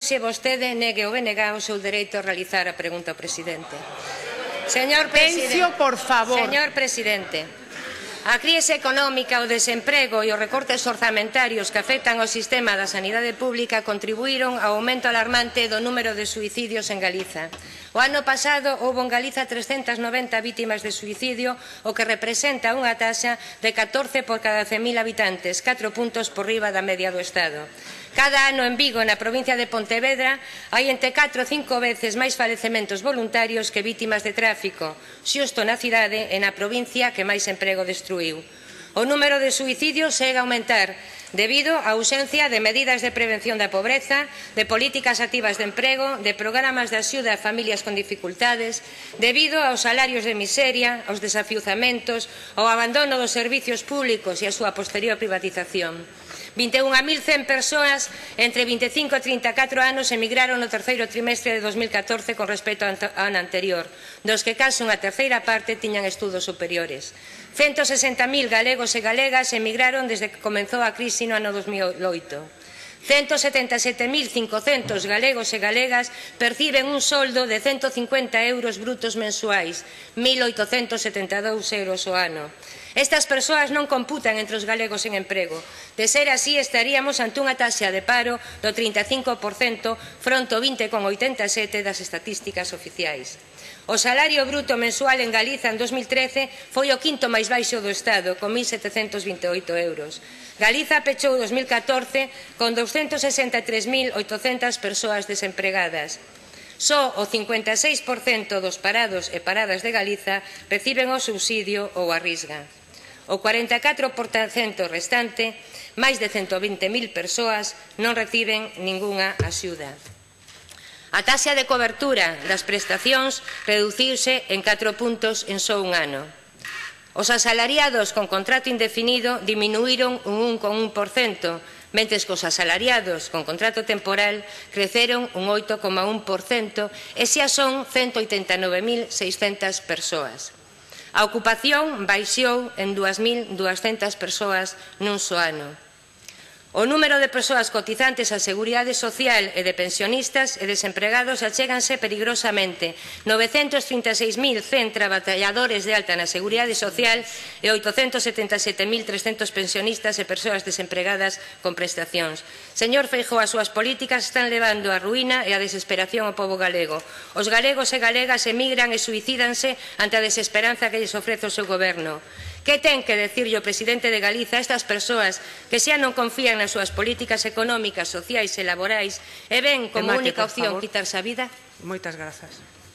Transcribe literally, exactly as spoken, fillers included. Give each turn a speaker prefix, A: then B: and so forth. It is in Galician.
A: Se vostede negue ou venega o seu dereito a realizar a pregunta ao presidente. Señor presidente,
B: por favor.
A: Señor presidente, a crise económica, o desemprego e os recortes orzamentarios que afectan ao sistema da sanidade pública contribuíron ao aumento alarmante do número de suicidios en Galiza. O ano pasado houbo en Galiza trescentas noventa vítimas de suicidio, o que representa unha taxa de catorce por cada cen mil habitantes, catro puntos por riba da media do Estado. Cada ano en Vigo, na provincia de Pontevedra, hai entre catro e cinco veces máis falecementos voluntarios que vítimas de tráfico, xusto na cidade e na provincia que máis emprego destruíu. O número de suicidios segue a aumentar debido á ausencia de medidas de prevención da pobreza, de políticas activas de emprego, de programas de axuda a familias con dificultades, debido aos salarios de miseria, aos desafiuzamentos, ao abandono dos servicios públicos e a súa posterior privatización. vinte e un mil cen persoas entre vinte e cinco e trinta e catro anos emigraron no terceiro trimestre de dos mil catorce con respecto ao ano anterior, dos que case unha terceira parte tiñan estudos superiores. ciento sesenta mil galegos e galegas emigraron desde que comezou a crise no ano dos mil oito. ciento setenta e sete mil cincocentos galegos e galegas perciben un soldo de ciento cincuenta euros brutos mensuais, mil oitocentos setenta e dous euros ao ano. Estas persoas non computan entre os galegos en emprego. De ser así, estaríamos ante unha taxa de paro do trinta e cinco por cento fronte ao vinte coma oitenta e sete por cento das estatísticas oficiais. O salario bruto mensual en Galiza en dos mil trece foi o quinto máis baixo do Estado, con mil setecentos vinte e oito euros. Galiza pechou dos mil catorce con douscentos sesenta e tres mil oitocentas persoas desempregadas. Só o cincuenta e seis por cento dos parados e paradas de Galiza reciben o subsidio ou a risga. O cuarenta e catro por cento restante, máis de ciento vinte mil persoas, non reciben ningunha axuda. A taxa de cobertura das prestacións reduciuse en catro puntos en só un ano. Os asalariados con contrato indefinido diminuíron un un coma un por cento, mentres que os asalariados con contrato temporal creceron un oito coma un por cento e xa son ciento oitenta e nove mil seiscentas persoas. A ocupación baixou en dúas mil duascentas persoas nun só ano. O número de persoas cotizantes á Seguridade Social e de pensionistas e desempregados achéganse peligrosamente. novecentos trinta e seis mil cen traballadores de alta na Seguridade Social e oitocentos setenta e sete mil trescentos pensionistas e persoas desempregadas con prestacións. Señor Feijóo, as súas políticas están levando á ruína e á desesperación ao pobo galego. Os galegos e galegas emigran e suicídanse ante a desesperanza que lles ofrece o seu goberno. Que ten que decirlle o presidente de Galiza a estas persoas que xa non confían nas súas políticas económicas, sociais e laborais e ven como única opción quitarse a vida?
B: Moitas grazas.